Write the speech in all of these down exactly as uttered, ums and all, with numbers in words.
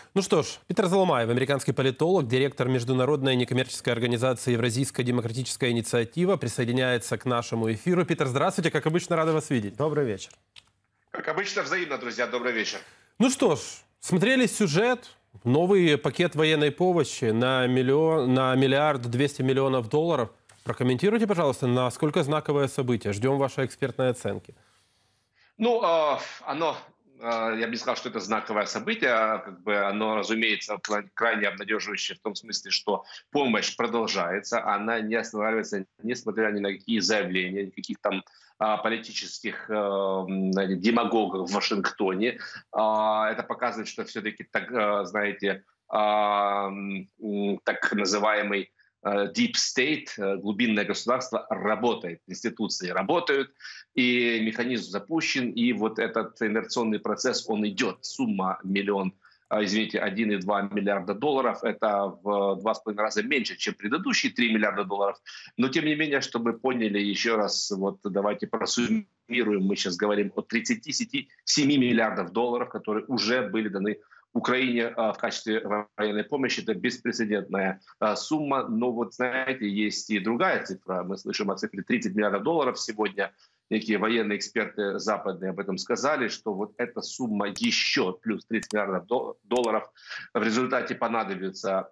Ну что ж, Питер Заломаев, американский политолог, директор международной некоммерческой организации «Евразийская демократическая инициатива», присоединяется к нашему эфиру. Питер, здравствуйте, как обычно, рады вас видеть. Добрый вечер. Как обычно, взаимно, друзья, добрый вечер. Ну что ж, смотрели сюжет, новый пакет военной помощи на, миллион, на миллиард двести миллионов долларов. Прокомментируйте, пожалуйста, насколько знаковое событие. Ждем вашей экспертной оценки. Ну, э, оно, э, я бы не сказал, что это знаковое событие, а как бы оно, разумеется, крайне обнадеживающее в том смысле, что помощь продолжается, она не останавливается, несмотря ни на какие заявления, никаких там э, политических э, демагогов в Вашингтоне. Э, это показывает, что все-таки, так, э, знаете, э, так называемый Deep State, глубинное государство, работает, институции работают, и механизм запущен, и вот этот инерционный процесс, он идет. Сумма миллион, извините, один и два миллиарда долларов, это в два с половиной раза меньше, чем предыдущие три миллиарда долларов. Но тем не менее, чтобы вы поняли еще раз, вот давайте просуммируем, мы сейчас говорим о тридцати семи миллиардах долларов, которые уже были даны Украине в качестве военной помощи. Это беспрецедентная сумма. Но вот, знаете, есть и другая цифра. Мы слышим о цифре тридцать миллиардов долларов сегодня. Некие военные эксперты западные об этом сказали, что вот эта сумма еще плюс тридцать миллиардов долларов в результате понадобится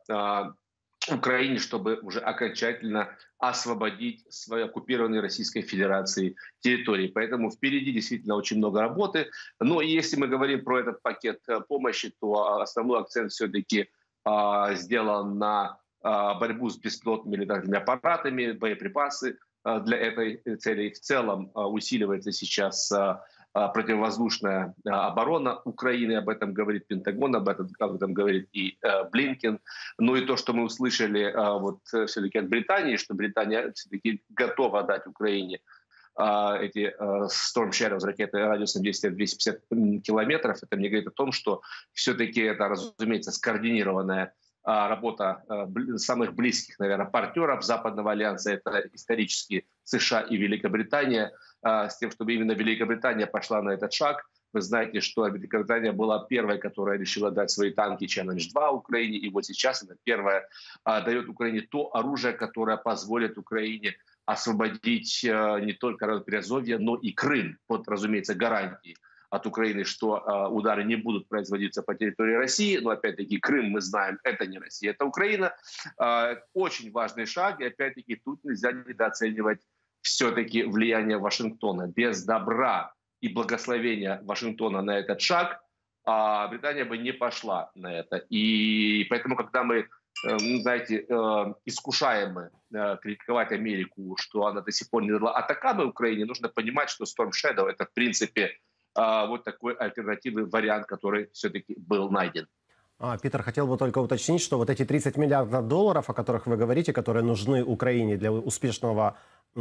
Украине, чтобы уже окончательно освободить свои оккупированные Российской Федерацией территории. Поэтому впереди действительно очень много работы. Но если мы говорим про этот пакет помощи, то основной акцент все-таки а, сделан на а, борьбу с беспилотными летательными аппаратами, боеприпасы а, для этой цели. В целом а, усиливается сейчас а, противовоздушная оборона Украины, об этом говорит Пентагон, об этом, об этом говорит и э, Блинкен. Ну и то, что мы услышали э, вот все-таки от Британии, что Британия все-таки готова дать Украине э, эти э, Storm Shadows, ракеты радиусом двести двести пятьдесят километров, это мне говорит о том, что все-таки это, разумеется, скоординированная работа самых близких, наверное, партнеров Западного альянса, это исторически США и Великобритания, с тем, чтобы именно Великобритания пошла на этот шаг. Вы знаете, что Великобритания была первой, которая решила дать свои танки Челлендж два Украине, и вот сейчас она первая дает Украине то оружие, которое позволит Украине освободить не только Приазовье, но и Крым, под, разумеется, гарантией от Украины, что э, удары не будут производиться по территории России. Но опять-таки Крым, мы знаем, это не Россия, это Украина. Э, очень важный шаг. И опять-таки тут нельзя недооценивать все-таки влияние Вашингтона. Без добра и благословения Вашингтона на этот шаг э, Британия бы не пошла на это. И поэтому, когда мы, э, знаете, э, искушаем э, критиковать Америку, что она до сих пор не дала атакамы Украине, нужно понимать, что Storm Shadow — это в принципе вот такой альтернативный вариант, который все-таки был найден. А, Питер, хотел бы только уточнить, что вот эти тридцать миллиардов долларов, о которых вы говорите, которые нужны Украине для успешного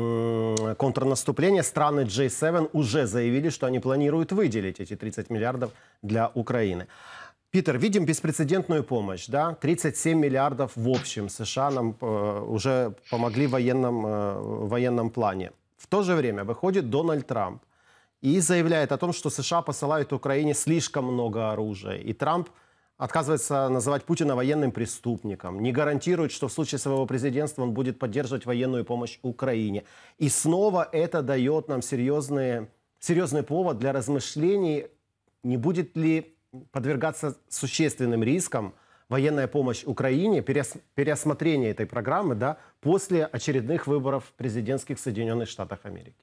м- контрнаступления, страны джей семь уже заявили, что они планируют выделить эти тридцать миллиардов для Украины. Питер, видим беспрецедентную помощь, да? тридцать семь миллиардов в общем США нам э, уже помогли в военном, э, военном плане. В то же время выходит Дональд Трамп и заявляет о том, что США посылают Украине слишком много оружия. И Трамп отказывается называть Путина военным преступником, не гарантирует, что в случае своего президентства он будет поддерживать военную помощь Украине. И снова это дает нам серьезные, серьезный повод для размышлений, не будет ли подвергаться существенным рискам военная помощь Украине, переос, переосмотрение этой программы, да, после очередных выборов президентских в Соединенных Штатах Америки.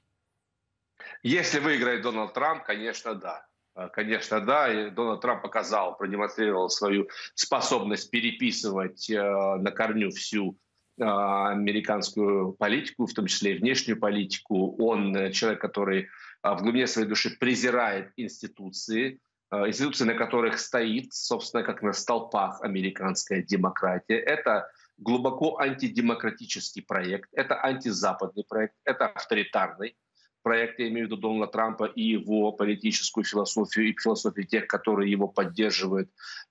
Если выиграет Дональд Трамп, конечно, да. Конечно, да. И Дональд Трамп показал, продемонстрировал свою способность переписывать э, на корню всю э, американскую политику, в том числе и внешнюю политику. Он э, человек, который э, в глубине своей души презирает институции, э, институции, на которых стоит, собственно, как на столпах американская демократия. Это глубоко антидемократический проект, это антизападный проект, это авторитарный проект, я имею в виду Дональда Трампа и его политическую философию, и философию тех, которые его поддерживают.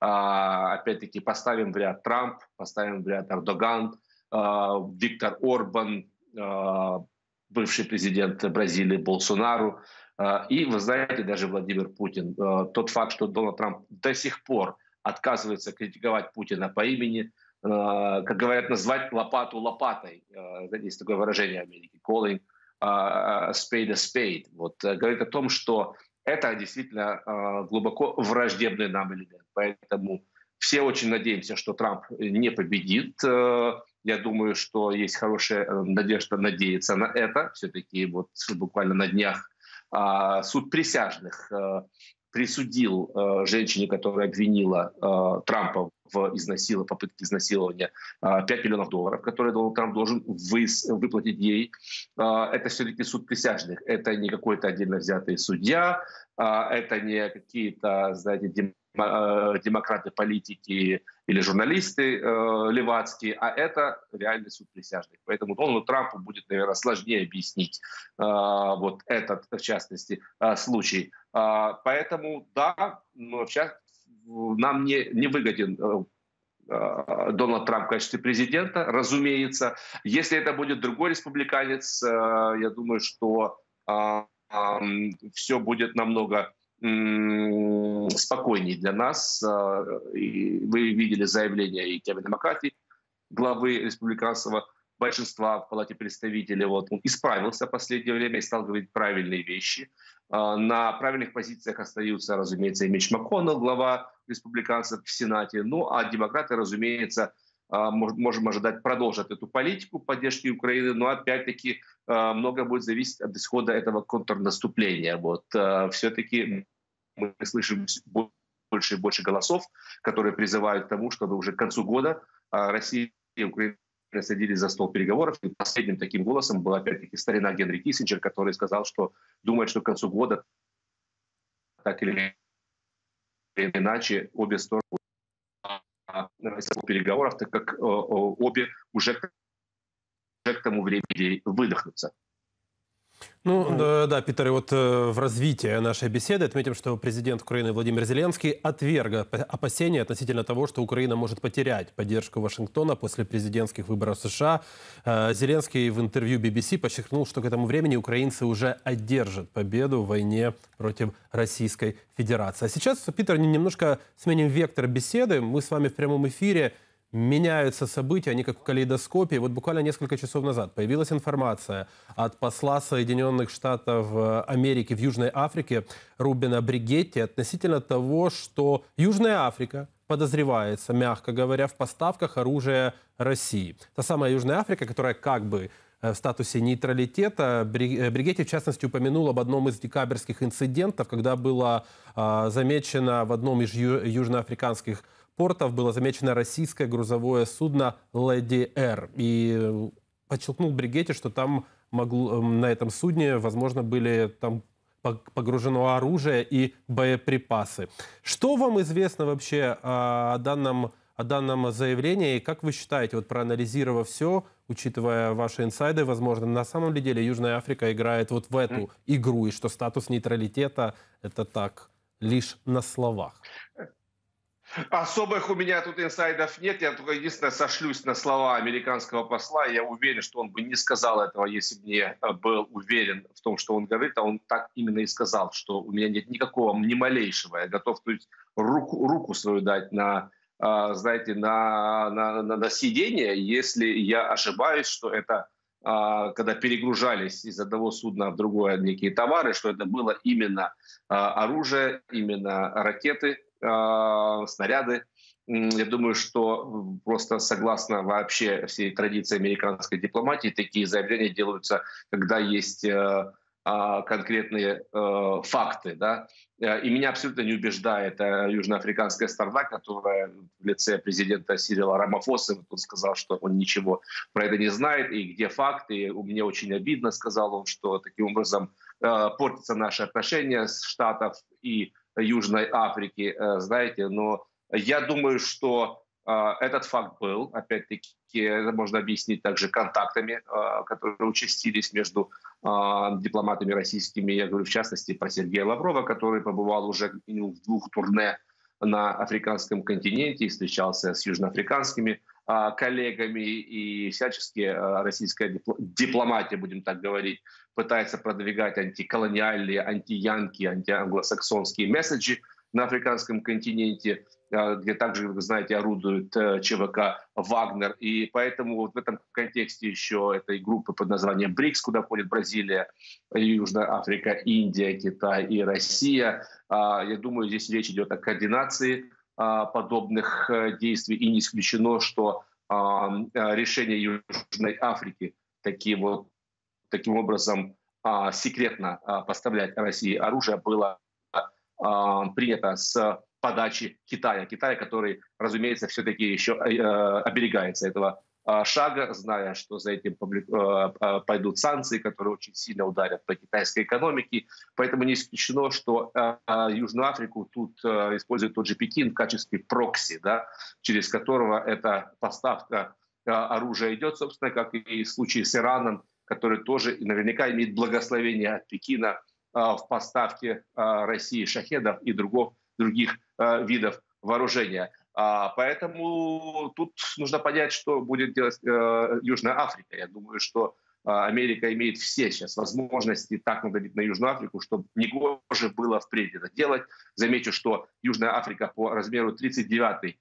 А, опять-таки, поставим в ряд Трамп, поставим в ряд Эрдоган, а, Виктор Орбан, а, бывший президент Бразилии Болсонару, а, и, вы знаете, даже Владимир Путин. А, тот факт, что Дональд Трамп до сих пор отказывается критиковать Путина по имени, как говорят, назвать лопату лопатой. Есть такое выражение в Америке, calling a spade a spade. Вот, говорит о том, что это действительно глубоко враждебный нам элемент. Поэтому все очень надеемся, что Трамп не победит. Я думаю, что есть хорошая надежда надеяться на это. Все-таки вот буквально на днях суд присяжных присудил э, женщине, которая обвинила э, Трампа в изнасиловании, попытке изнасилования, э, пять миллионов долларов, которые Дональд Трамп должен выс, выплатить ей. Э, это все-таки суд присяжных. Это не какой-то отдельно взятый судья, э, это не какие-то, знаете, дем, э, демократы, политики или журналисты э, левацкие, а это реальный суд присяжных. Поэтому Дональду Трампу будет, наверное, сложнее объяснить э, вот этот, в частности, э, случай. Поэтому, да, но сейчас нам не, не выгоден Дональд Трамп в качестве президента, разумеется. Если это будет другой республиканец, я думаю, что все будет намного спокойнее для нас. И вы видели заявление и Кевина Маккарти, главы республиканского большинства в Палате представителей. Вот, он исправился в последнее время и стал говорить правильные вещи. На правильных позициях остаются, разумеется, и Митч МакКоннелл, глава республиканцев в Сенате. Ну, а демократы, разумеется, можем ожидать, продолжат эту политику поддержки Украины, но опять-таки многое будет зависеть от исхода этого контрнаступления. Вот. Все-таки мы слышим больше и больше голосов, которые призывают к тому, чтобы уже к концу года Россия и Украина садились за стол переговоров. И последним таким голосом был опять-таки старина Генри Киссинджер, который сказал, что думает, что к концу года так или иначе обе стороны на стол переговоров, так как обе уже к тому времени выдохнутся. Ну да, да, Питер, и вот э, в развитии нашей беседы отметим, что президент Украины Владимир Зеленский отверг опасения относительно того, что Украина может потерять поддержку Вашингтона после президентских выборов в США. Э, Зеленский в интервью би би си подчеркнул, что к этому времени украинцы уже одержат победу в войне против Российской Федерации. А сейчас, Питер, немножко сменим вектор беседы. Мы с вами в прямом эфире. Меняются события, они как в калейдоскопе. Вот буквально несколько часов назад появилась информация от посла Соединенных Штатов Америки в Южной Африке Рубена Бригетти относительно того, что Южная Африка подозревается, мягко говоря, в поставках оружия России. Та самая Южная Африка, которая как бы в статусе нейтралитета. Бригетти, в частности, упомянул об одном из декабрьских инцидентов, когда было а, замечено в одном из ю- южноафриканских портов было замечено российское грузовое судно «Леди Р». И подчеркнул Бригетти, что там могло, на этом судне, возможно, были там погружено оружие и боеприпасы. Что вам известно вообще о данном, о данном заявлении? И как вы считаете, вот проанализировав все, учитывая ваши инсайды, возможно, на самом ли деле Южная Африка играет вот в эту игру, и что статус нейтралитета – это так, лишь на словах? Особых у меня тут инсайдов нет. Я только единственное сошлюсь на слова американского посла. Я уверен, что он бы не сказал этого, если бы не был уверен в том, что он говорит. А он так именно и сказал, что у меня нет никакого, ни малейшего. Я готов, то есть, руку, руку свою дать на, знаете, на, на, на, на сиденье, если я ошибаюсь, что это, когда перегружались из одного судна в другое некие товары, что это было именно оружие, именно ракеты, снаряды. Я думаю, что просто согласно вообще всей традиции американской дипломатии, такие заявления делаются, когда есть конкретные факты. Да? И меня абсолютно не убеждает южноафриканская сторона, которая в лице президента Сирила Рамафосы, он сказал, что он ничего про это не знает, и где факты. И мне очень обидно, сказал он, что таким образом портятся наши отношения с Штатов и Южной Африки, знаете, но я думаю, что э, этот факт был, опять-таки, это можно объяснить также контактами, э, которые участились между э, дипломатами российскими, я говорю в частности про Сергея Лаврова, который побывал уже в двух турне на африканском континенте и встречался с южноафриканскими э, коллегами, и всячески э, российская дипломатия, будем так говорить, пытается продвигать антиколониальные, антиянки, антианглосаксонские месседжи на африканском континенте, где также, вы знаете, орудует ЧВК «Вагнер». И поэтому вот в этом контексте еще этой группы под названием БРИКС, куда входит Бразилия, Южная Африка, Индия, Китай и Россия. Я думаю, здесь речь идет о координации подобных действий. И не исключено, что решение Южной Африки таким, вот, таким образом секретно поставлять России оружие было принято с подачи Китая. Китая, который, разумеется, все-таки еще оберегается этого шага, зная, что за этим пойдут санкции, которые очень сильно ударят по китайской экономике. Поэтому не исключено, что Южную Африку тут использует тот же Пекин в качестве прокси, да, через которого эта поставка оружия идет, собственно, как и в случае с Ираном, который тоже наверняка имеет благословение от Пекина в поставке России шахедов и других, других видов вооружения. Поэтому тут нужно понять, что будет делать Южная Африка. Я думаю, что Америка имеет все сейчас возможности так надавить на Южную Африку, чтобы негоже было впредь это делать. Замечу, что Южная Африка по размеру тридцать девятый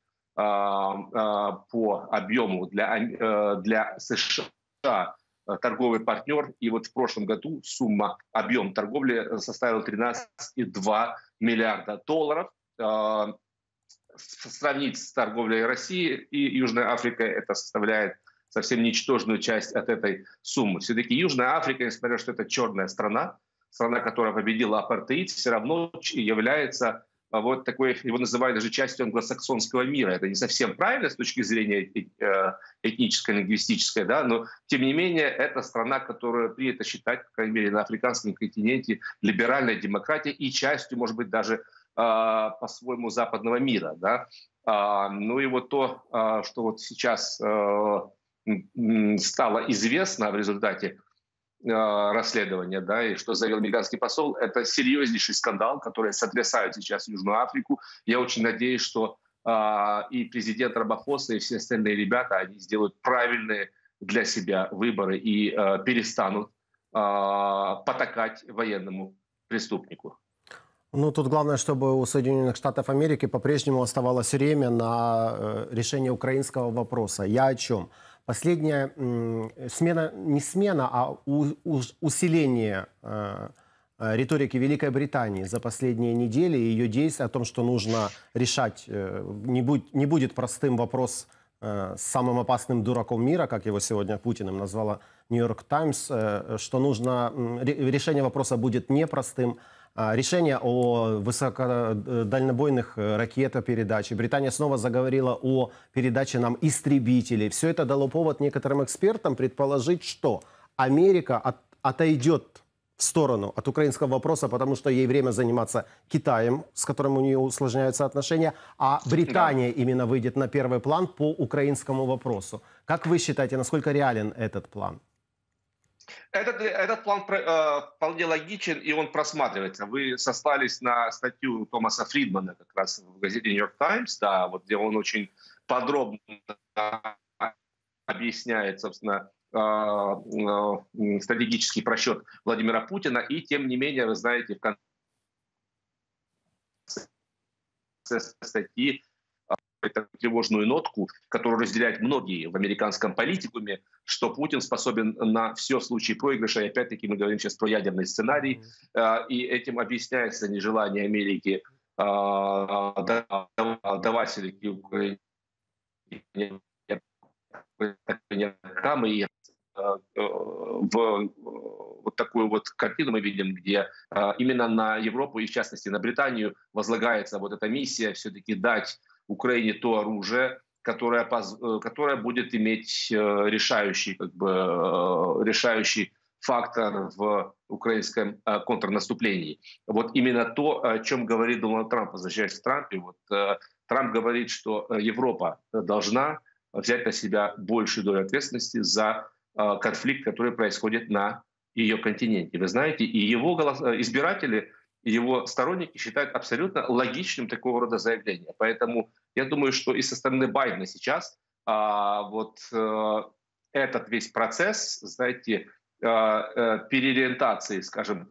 по объему для, для США торговый партнер. И вот в прошлом году сумма, объем торговли составил тринадцать и два миллиарда долларов. Сравнить с торговлей России и Южной Африкой, это составляет совсем ничтожную часть от этой суммы. Все-таки Южная Африка, несмотря на то, что это черная страна, страна, которая победила апартеид, все равно является вот такой, его называют даже частью англосаксонского мира. Это не совсем правильно с точки зрения этнической, лингвистической, да, но тем не менее это страна, которую принято считать, по крайней мере, на африканском континенте либеральной демократией и частью, может быть, даже по-своему западного мира, да. Ну и вот то, что вот сейчас стало известно в результате расследования, да, и что заявил американский посол, это серьезнейший скандал, который сотрясает сейчас Южную Африку. Я очень надеюсь, что и президент Рамафоса, и все остальные ребята, они сделают правильные для себя выборы и перестанут потакать военному преступнику. Ну, тут главное, чтобы у Соединенных Штатов Америки по-прежнему оставалось время на решение украинского вопроса. Я о чем? Последняя смена, не смена, а у, у, усиление э, риторики Великой Британии за последние недели и ее действия о том, что нужно решать, э, не, будь, не будет простым вопрос э, с самым опасным дураком мира, как его сегодня Путиным назвала Нью-Йорк Таймс, э, что нужно, э, решение вопроса будет непростым. Решение о высокодальнобойных ракетопередаче. Британия снова заговорила о передаче нам истребителей. Все это дало повод некоторым экспертам предположить, что Америка от, отойдет в сторону от украинского вопроса, потому что ей время заниматься Китаем, с которым у нее усложняются отношения, а Британия да. именно выйдет на первый план по украинскому вопросу. Как вы считаете, насколько реален этот план? Этот, этот план э, вполне логичен, и он просматривается. Вы сослались на статью Томаса Фридмана как раз в газете «Нью-Йорк Таймс», да, вот, где он очень подробно объясняет, собственно, э, э, стратегический просчет Владимира Путина. И, тем не менее, вы знаете, в конце статьи эту тревожную нотку, которую разделяют многие в американском политикуме, что Путин способен на все в случае проигрыша. И опять-таки мы говорим сейчас про ядерный сценарий. Mm-hmm. И этим объясняется нежелание Америки давать все-таки Украине и в вот такую вот картину мы видим, где именно на Европу и в частности на Британию возлагается вот эта миссия все-таки дать Украине то оружие, которое, которое будет иметь решающий, как бы, решающий фактор в украинском контрнаступлении. Вот именно то, о чем говорит Дональд Трамп, возвращаясь к Трампу. Вот, Трамп говорит, что Европа должна взять на себя большую долю ответственности за конфликт, который происходит на ее континенте. Вы знаете, и его голос... избиратели, его сторонники считают абсолютно логичным такого рода заявление. Поэтому я думаю, что и со стороны Байдена сейчас а, вот а, этот весь процесс, знаете, а, а, переориентации, скажем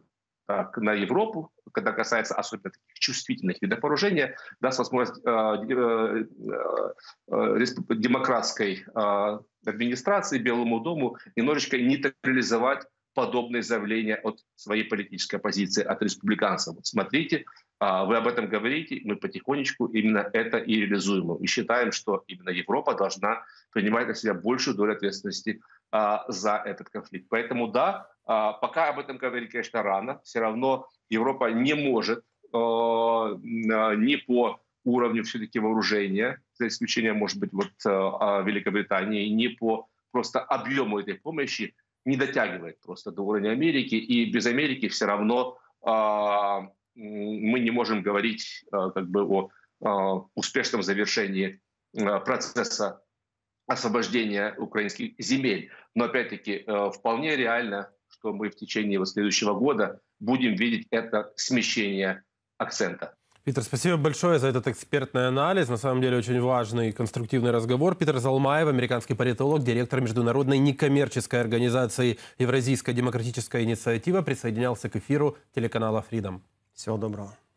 так, на Европу, когда касается особенно таких чувствительных видов вооружения, даст возможность э, э, э, демократской э, администрации, Белому дому немножечко нейтрализовать подобные заявления от своей политической оппозиции, от республиканцев. Вот смотрите, вы об этом говорите, мы потихонечку именно это и реализуем. И считаем, что именно Европа должна принимать на себя большую долю ответственности за этот конфликт. Поэтому да, пока об этом говорить, конечно, рано. Все равно Европа не может ни по уровню все-таки вооружения, за исключением, может быть, вот Великобритании, ни по просто объему этой помощи не дотягивает просто до уровня Америки. И без Америки все равно мы не можем говорить как бы о успешном завершении процесса освобождения украинских земель. Но опять-таки вполне реально, что мы в течение следующего года будем видеть это смещение акцента. Питер, спасибо большое за этот экспертный анализ. На самом деле очень важный и конструктивный разговор. Питер Залмаев, американский политолог, директор международной некоммерческой организации Евразийская демократическая инициатива, присоединялся к эфиру телеканала Freedom. Всего доброго.